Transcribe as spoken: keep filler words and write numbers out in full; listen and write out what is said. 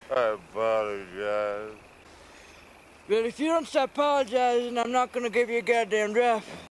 I apologize. Well, if you don't stop apologizing, I'm not gonna give you a goddamn draft.